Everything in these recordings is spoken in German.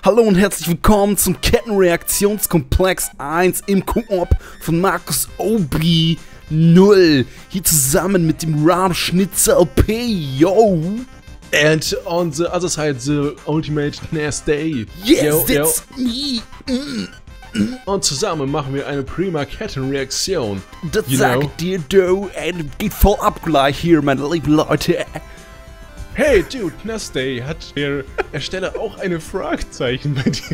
Hallo und herzlich willkommen zum Kettenreaktionskomplex 1 im Koop von Markus Obi 0. Hier zusammen mit dem Ram Schnitzel P. Yo! And on the other side, the ultimate Nasty. Yes, that's me! Und zusammen machen wir eine prima Kettenreaktion. Das sag ich dir, du, ey, das geht voll ab gleich hier, meine lieben Leute. Hey, Dude, Nasty, hat der Ersteller auch eine Fragezeichen bei dir?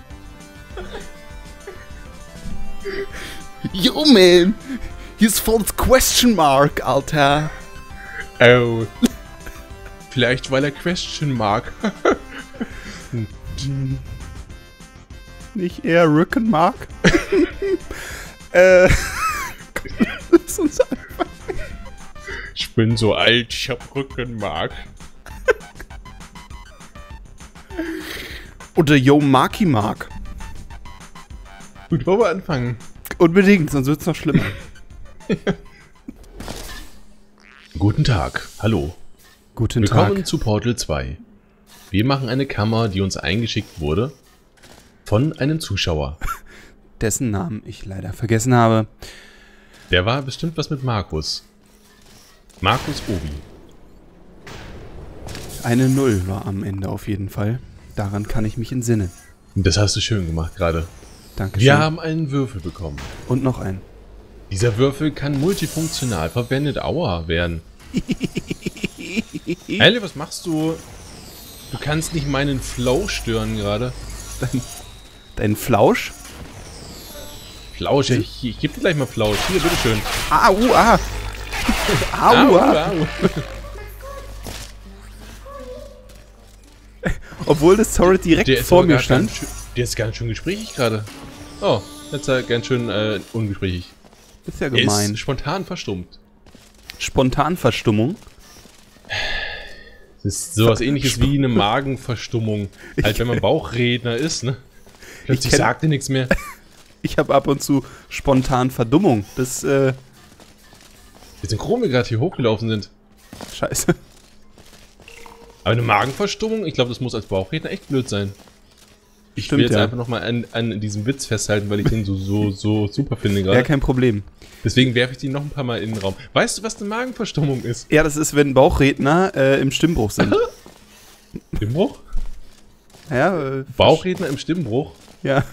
Yo, man! Hier ist voll das Question Mark, Alter. Oh. Vielleicht weil er Question mag. Nicht eher Rückenmark? Lass uns einfach. Ich bin so alt, ich hab Rückenmark. Oder Yo Marky Mark. Gut, wollen wir anfangen? Unbedingt, sonst wird's noch schlimmer. Guten Tag, hallo. Guten Willkommen Tag. zu Portal 2. Wir machen eine Kammer, die uns eingeschickt wurde von einem Zuschauer. Dessen Namen ich leider vergessen habe. Der war bestimmt was mit Markus. Markus Obi. Eine 0 war am Ende auf jeden Fall. Daran kann ich mich entsinnen. Das hast du schön gemacht gerade. Dankeschön. Wir haben einen Würfel bekommen. Und noch einen. Dieser Würfel kann multifunktional verwendet werden. Ellie, was machst du? Du kannst nicht meinen Flow stören gerade. Dein Flausch? Flausch, ich geb dir gleich mal Flausch. Hier, bitteschön. Au, ah. Au, ah. Obwohl das Turret direkt vor mir stand. Der ist ganz schön gesprächig gerade. Oh, jetzt ist er ganz schön ungesprächig. Ist ja Er gemein. ist spontan verstummt. Spontanverstummung. Das ist sowas ähnliches wie eine Magenverstummung. Halt, wenn man Bauchredner ist, ne? Plötzlich sagt er nichts mehr. Ich habe ab und zu spontan Verdummung. Das, Wir sind Chrome gerade hier hochgelaufen sind. Scheiße. Aber eine Magenverstummung, ich glaube, das muss als Bauchredner echt blöd sein. Ich will jetzt einfach nochmal an diesem Witz festhalten, weil ich den so super finde gerade. Ja, kein Problem. Deswegen werfe ich den noch ein paar Mal in den Raum. Weißt du, was eine Magenverstummung ist? Ja, das ist, wenn Bauchredner im Stimmbruch sind. Stimmbruch? Ja, Bauchredner im Stimmbruch? ja.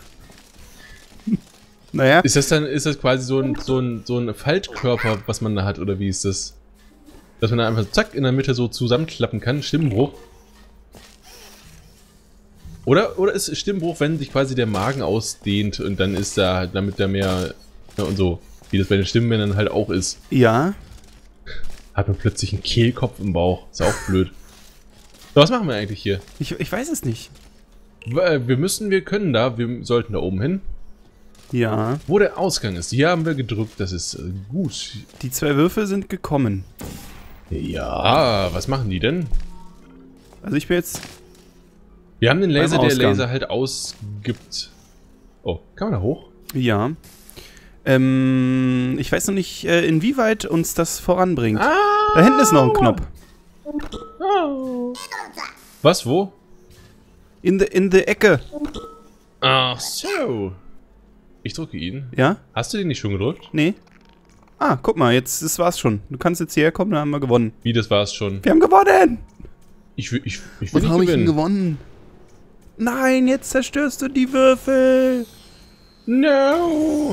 Naja. Ist das quasi so ein Faltkörper, was man da hat, oder wie ist das? Dass man da einfach zack in der Mitte so zusammenklappen kann, Stimmbruch? Oder ist Stimmbruch, wenn sich quasi der Magen ausdehnt und dann ist da, damit der mehr, ja, und so, wie das bei den Stimmbändern halt auch ist. Ja. Hat man plötzlich einen Kehlkopf im Bauch. Ist auch blöd. So, was machen wir eigentlich hier? Ich weiß es nicht. Wir sollten da oben hin. Ja. Wo der Ausgang ist, hier haben wir gedrückt, das ist gut. Die 2 Würfel sind gekommen. Ja, was machen die denn? Also ich bin jetzt... Wir haben den Laser, beim der Ausgang. Laser halt ausgibt. Oh, kann man da hoch? Ja. Ich weiß noch nicht, inwieweit uns das voranbringt. Da hinten ist noch ein Knopf. Was, wo? In the Ecke. Ach so. Ich drücke ihn. Ja? Hast du den nicht schon gedrückt? Nee. Ah, guck mal, das war's schon. Du kannst jetzt hierher kommen, dann haben wir gewonnen. Wie, das war's schon? Wir haben gewonnen! Ich will nicht Was habe ich denn gewinnen. gewonnen? Nein, jetzt zerstörst du die Würfel! No!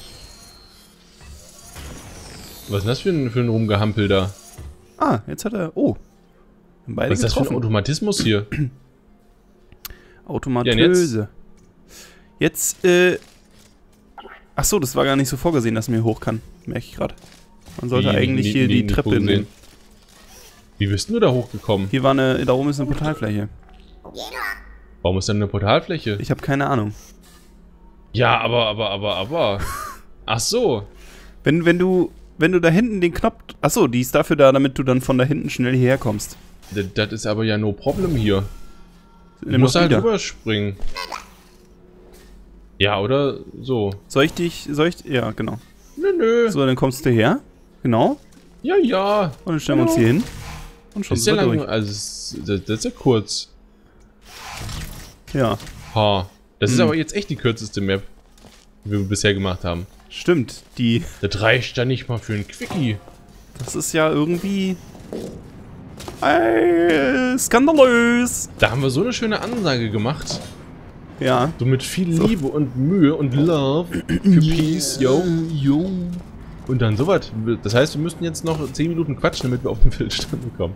Was ist denn das für ein Rumgehampel da? Ah, jetzt hat er... Oh. Haben beide Was ist das für ein getroffen. Automatismus hier? Automatöse. Jetzt, ach so, das war gar nicht so vorgesehen, dass man hier hoch kann. Merke ich gerade. Man sollte eigentlich hier die Treppe vorgesehen? nehmen. Wie bist du da hochgekommen? Hier war da oben ist eine Portalfläche. Warum ist denn eine Portalfläche? Ich habe keine Ahnung. Ja, aber. Ach so. Wenn du da hinten den Knopf... Ach so, die ist dafür da, damit du dann von da hinten schnell hierher kommst. Das ist aber ja no problem hier. Du Nimm musst doch halt wieder. rüberspringen. Ja, oder so. Soll ich... Ja, genau. Nö. So, dann kommst du her. Genau. Ja. Und dann stellen wir uns hier hin. Und schon Das ist ja sind wir lang, also das ist ja kurz. Ja. Ha. Das ist aber jetzt echt die kürzeste Map, die wir bisher gemacht haben. Stimmt, Das reicht ja nicht mal für ein Quickie. Das ist ja irgendwie... skandalös. Da haben wir so eine schöne Ansage gemacht. Ja. So mit viel Liebe und Mühe und Love für Peace, yo. Und dann sowas. Das heißt, wir müssten jetzt noch 10 Minuten quatschen, damit wir auf den Viertelstunden kommen.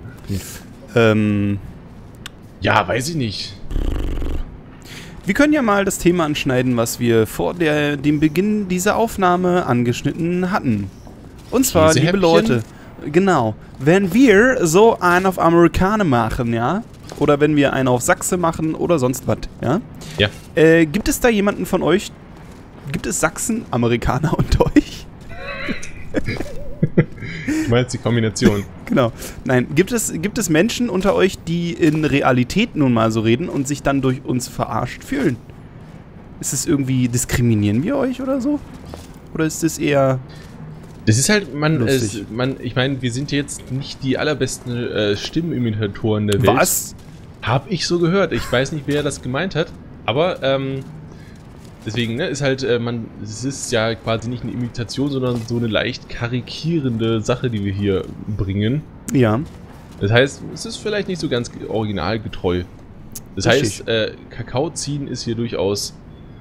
Ja, weiß ich nicht. Wir können ja mal das Thema anschneiden, was wir vor dem Beginn dieser Aufnahme angeschnitten hatten. Und zwar, liebe Leute, genau, wenn wir so einen auf Amerikaner machen, ja, oder wenn wir einen auf Sachse machen oder sonst was, ja, gibt es da jemanden von euch, gibt es Sachsen, Amerikaner unter euch? Du meinst die Kombination? Genau. Nein, gibt es Menschen unter euch, die in Realität nun mal so reden und sich dann durch uns verarscht fühlen? Ist es irgendwie, diskriminieren wir euch oder so? Oder ist es eher... Das ist halt, ich meine, wir sind jetzt nicht die allerbesten Stimmimitatoren der Welt. Was? Hab ich so gehört. Ich weiß nicht, wer das gemeint hat, aber deswegen, ne, ist halt, es ist ja quasi nicht eine Imitation, sondern so eine leicht karikierende Sache, die wir hier bringen. Ja. Das heißt, es ist vielleicht nicht so ganz originalgetreu. Das heißt, Kakao ziehen ist hier durchaus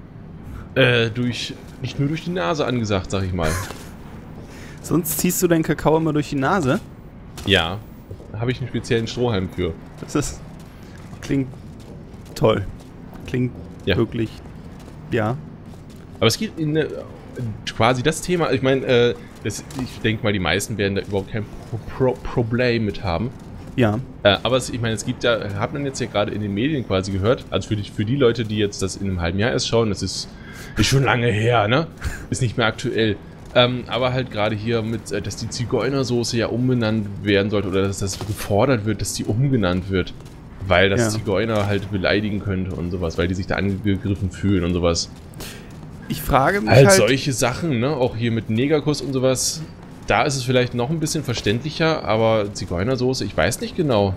nicht nur durch die Nase angesagt, sag ich mal. Sonst ziehst du deinen Kakao immer durch die Nase? Ja, da habe ich einen speziellen Strohhalm für. Klingt toll. Klingt wirklich, ja. Aber es geht in quasi das Thema, ich meine, ich denke mal, die meisten werden da überhaupt kein Problem mit haben. Ja. Aber ich meine, es gibt ja, hat man jetzt ja gerade in den Medien quasi gehört, also für die Leute, die jetzt das in einem halben Jahr erst schauen, das ist schon lange her, ne? Ist nicht mehr aktuell. Aber halt gerade hier mit, dass die Zigeunersoße ja umbenannt werden sollte oder dass das gefordert wird, dass die umgenannt wird. Weil das Zigeuner halt beleidigen könnte und sowas, weil die sich da angegriffen fühlen und sowas. Ich frage mich halt solche Sachen, ne? Auch hier mit Negerkuss und sowas. Da ist es vielleicht noch ein bisschen verständlicher, aber Zigeunersoße, ich weiß nicht genau.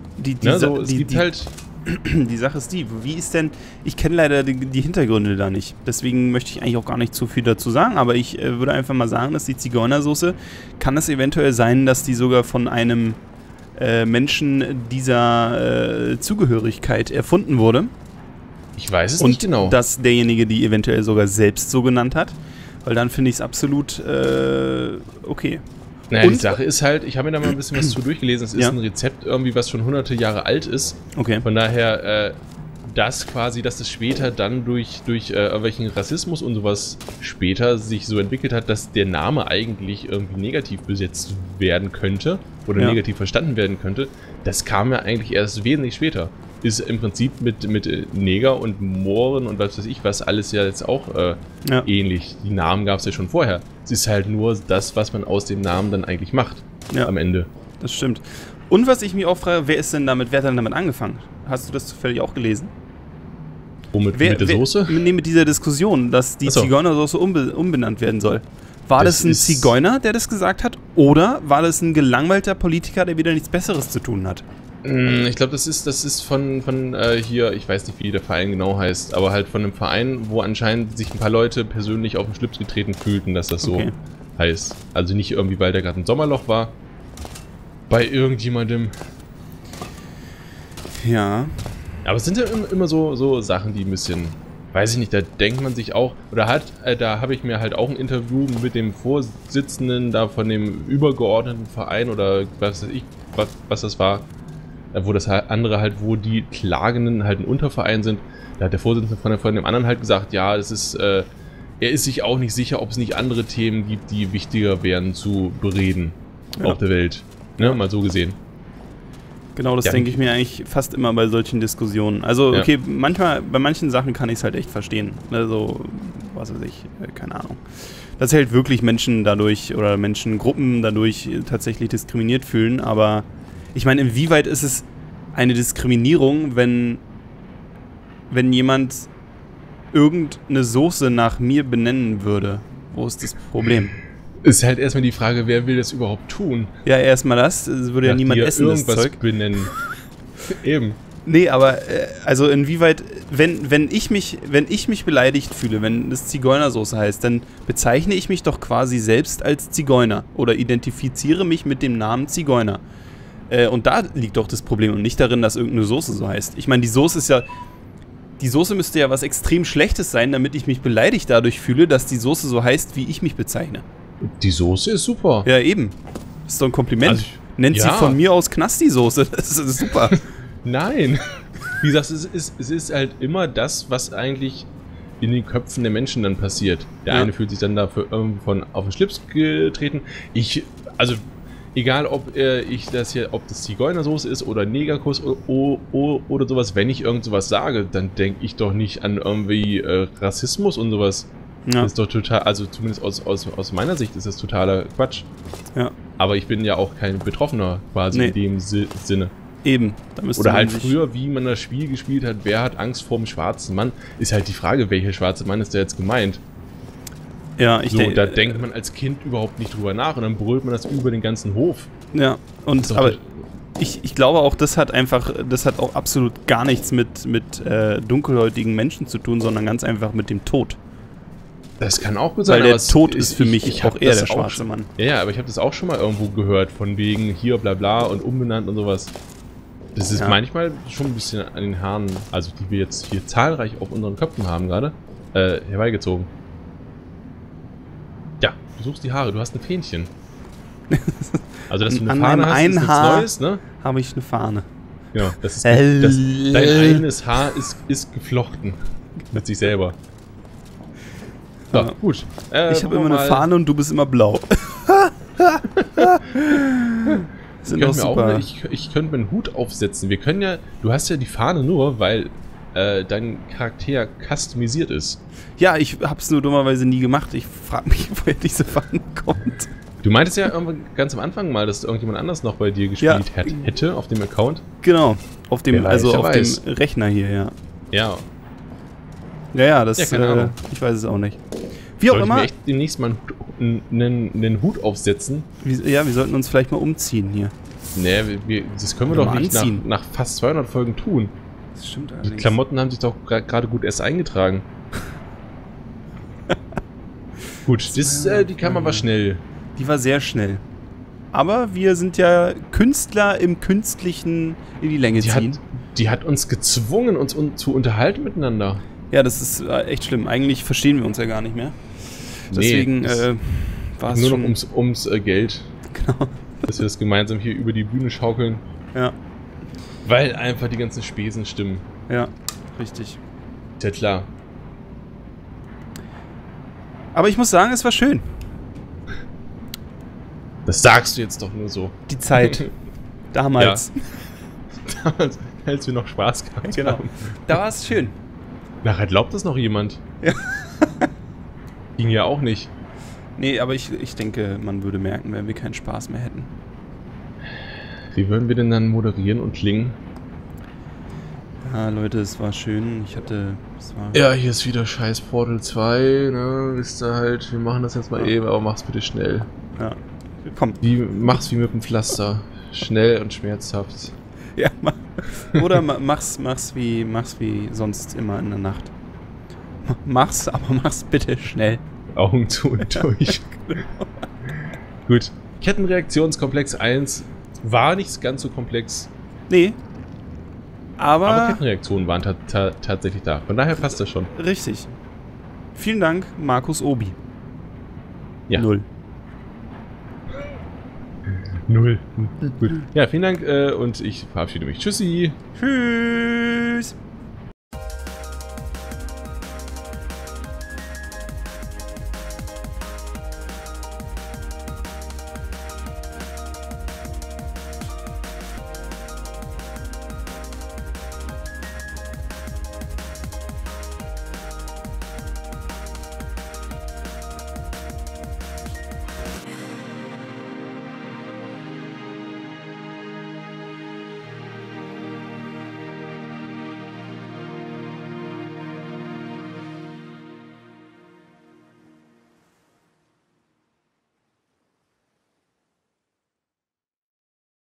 Die Sache ist wie ist denn, ich kenne leider die Hintergründe da nicht, deswegen möchte ich eigentlich auch gar nicht zu viel dazu sagen, aber ich würde einfach mal sagen, dass die Zigeunersoße, kann es eventuell sein, dass die sogar von einem Menschen dieser Zugehörigkeit erfunden wurde. Ich weiß es nicht genau. Und dass derjenige die eventuell sogar selbst so genannt hat, weil dann finde ich es absolut okay. Naja, die Sache ist halt, ich habe mir da mal ein bisschen was zu durchgelesen, es ist ein Rezept irgendwie, was schon hunderte Jahre alt ist. Okay. Von daher, dass es später dann durch irgendwelchen Rassismus und sowas später sich so entwickelt hat, dass der Name eigentlich irgendwie negativ besetzt werden könnte oder negativ verstanden werden könnte, das kam ja eigentlich erst wesentlich später. Ist im Prinzip mit Neger und Mohren und was weiß ich was alles ja jetzt auch ähnlich. Die Namen gab es ja schon vorher. Es ist halt nur das, was man aus dem Namen dann eigentlich macht am Ende. Das stimmt. Und was ich mich auch frage, wer hat denn damit angefangen? Hast du das zufällig auch gelesen? Womit? Mit der Soße? Mit dieser Diskussion, dass die Zigeunersoße umbenannt werden soll. War das ein Zigeuner, der das gesagt hat? Oder war das ein gelangweilter Politiker, der wieder nichts Besseres zu tun hat? Ich glaube, das ist von hier, ich weiß nicht, wie der Verein genau heißt, aber halt von einem Verein, wo anscheinend sich ein paar Leute persönlich auf den Schlips getreten fühlten, dass das so heißt. Also nicht irgendwie, weil da gerade ein Sommerloch war. Bei irgendjemandem. Ja. Aber es sind ja immer so Sachen, die ein bisschen, weiß ich nicht, da denkt man sich auch, oder da habe ich mir halt auch ein Interview mit dem Vorsitzenden da von dem übergeordneten Verein oder was weiß ich, was das war, wo das andere halt, wo die Klagenden halt ein Unterverein sind, da hat der Vorsitzende von dem anderen halt gesagt, ja, das ist, er ist sich auch nicht sicher, ob es nicht andere Themen gibt, die wichtiger wären zu bereden auf der Welt. Ne, mal so gesehen. Genau, das denke ich mir eigentlich fast immer bei solchen Diskussionen. Also, okay, bei manchen Sachen kann ich es halt echt verstehen. Also, was weiß ich, keine Ahnung. Dass halt wirklich Menschen dadurch oder Menschengruppen dadurch tatsächlich diskriminiert fühlen, aber ich meine, inwieweit ist es eine Diskriminierung, wenn jemand irgendeine Soße nach mir benennen würde? Wo ist das Problem? Ist halt erstmal die Frage, wer will das überhaupt tun? Ja, erstmal das. Es würde ja niemand essen, das irgendwas Zeug. benennen. Eben. Nee, aber also inwieweit, wenn ich mich beleidigt fühle, wenn das Zigeunersoße heißt, dann bezeichne ich mich doch quasi selbst als Zigeuner oder identifiziere mich mit dem Namen Zigeuner. Und da liegt doch das Problem und nicht darin, dass irgendeine Soße so heißt. Ich meine, die Soße müsste ja was extrem Schlechtes sein, damit ich mich beleidigt dadurch fühle, dass die Soße so heißt, wie ich mich bezeichne. Die Soße ist super. Ja, eben. Das ist doch ein Kompliment. Also, nennt sie von mir aus Knasti-Soße. Das ist super. Nein. Wie gesagt, es ist halt immer das, was eigentlich in den Köpfen der Menschen dann passiert. Der eine fühlt sich dann dafür von auf den Schlips getreten. Also egal ob ob das Zigeunersoße ist oder Negerkuss oder sowas, wenn ich irgend sowas sage, dann denke ich doch nicht an irgendwie Rassismus und sowas. Ja. Das ist doch total, also zumindest aus meiner Sicht ist das totaler Quatsch. Ja. Aber ich bin ja auch kein Betroffener quasi in dem Sinne. Eben. Oder halt früher, wie man das Spiel gespielt hat, wer hat Angst vor dem schwarzen Mann, ist halt die Frage, welcher schwarze Mann ist da jetzt gemeint? Ja, da denkt man als Kind überhaupt nicht drüber nach und dann brüllt man das über den ganzen Hof. Ja, aber ich glaube auch, das hat auch absolut gar nichts mit dunkelhäutigen Menschen zu tun, sondern ganz einfach mit dem Tod. Das kann auch gut sein. Weil der Tod ist für mich auch eher der schwarze Mann. Ja, aber ich habe das auch schon mal irgendwo gehört, von wegen hier bla bla und umbenannt und sowas. Das ist manchmal schon ein bisschen an den Haaren, also die wir jetzt hier zahlreich auf unseren Köpfen haben gerade, herbeigezogen. Ja, du suchst die Haare, du hast ein Fähnchen. Also, dass du eine Fahne hast, ist nichts Neues, ne? Habe ich eine Fahne. Ja, dein eigenes Haar ist geflochten mit sich selber. So, gut. Ich habe immer eine Fahne und du bist immer blau. Ich könnte mir einen Hut aufsetzen. Wir können ja. Du hast ja die Fahne nur, weil dein Charakter customisiert ist. Ja, ich hab's nur dummerweise nie gemacht. Ich frage mich, woher diese Fahne kommt. Du meintest ja ganz am Anfang mal, dass irgendjemand anders noch bei dir gespielt hätte auf dem Account. Genau, auf dem Rechner hier, ja. Ja. Ja, das ich weiß es auch nicht. Wie auch immer. Wir echt demnächst mal einen Hut aufsetzen? Wir sollten uns vielleicht mal umziehen hier. Nee, das können wir doch nicht nach fast 200 Folgen tun. Das stimmt allerdings. Die Klamotten haben sich doch gerade gut erst eingetragen. Gut, die kam aber schnell. Die war sehr schnell. Aber wir sind ja Künstler im Künstlichen in die Länge ziehen. Die hat uns gezwungen, uns zu unterhalten miteinander. Ja, das ist echt schlimm. Eigentlich verstehen wir uns ja gar nicht mehr. Deswegen war es nur noch ums Geld. Genau. Dass wir das gemeinsam hier über die Bühne schaukeln. Ja. Weil einfach die ganzen Spesen stimmen. Ja, richtig. Ja, klar. Aber ich muss sagen, es war schön. Das sagst du jetzt doch nur so. Die Zeit. Damals. Ja. Damals, als wir noch Spaß gehabt haben. Da war es schön. Nachher glaubt das noch jemand. Ja. Ging ja auch nicht. Nee, aber ich denke, man würde merken, wenn wir keinen Spaß mehr hätten. Wie würden wir denn dann moderieren und klingen? Ja, Leute, es war schön. Ja, hier ist wieder scheiß Portal 2, ne? Wisst ihr halt, wir machen das jetzt mal eben, aber mach's bitte schnell. Ja, komm. Mach's wie mit dem Pflaster. Schnell und schmerzhaft. Ja, oder mach's wie sonst immer in der Nacht. Mach's, aber mach's bitte schnell. Augen zu und durch. Genau. Gut. Kettenreaktionskomplex 1 war nicht ganz so komplex. Nee. Aber Kettenreaktionen waren tatsächlich da. Von daher passt das schon. Richtig. Vielen Dank, Markus Obi. Ja. 0. Gut. Ja, vielen Dank und ich verabschiede mich. Tschüssi. Tschüss.